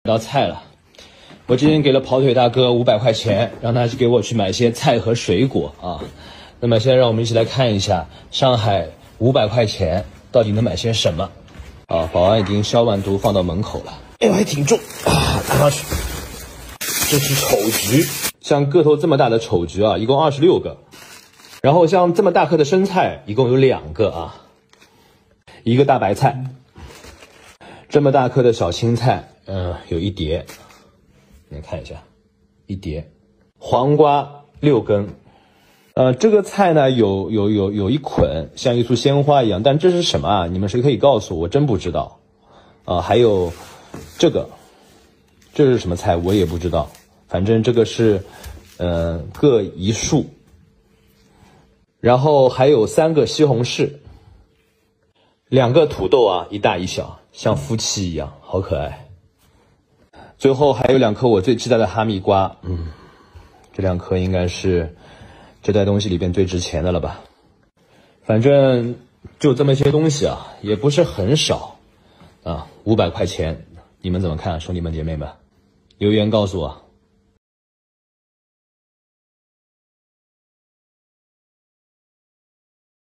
到菜了，我今天给了跑腿大哥500块钱，让他给我去买些菜和水果啊。那么现在让我们一起来看一下上海500块钱到底能买些什么啊？保安已经消完毒放到门口了，哎呦还挺重啊，拿上去。这是丑橘，像个头这么大的丑橘啊，一共26个。然后像这么大颗的生菜，一共有2个啊，一个大白菜。这么大颗的小青菜，有1碟，你看一下，1碟。黄瓜6根，这个菜呢有一捆，像一束鲜花一样，但这是什么啊？你们谁可以告诉我？我真不知道。还有这个，这是什么菜？我也不知道。反正这个是，各1束。然后还有3个西红柿，2个土豆啊，一大一小，像夫妻一样，好可爱。最后还有2颗我最期待的哈密瓜，这2颗应该是这袋东西里边最值钱的了吧。反正就这么些东西啊，也不是很少啊，500块钱，你们怎么看，兄弟们姐妹们？留言告诉我。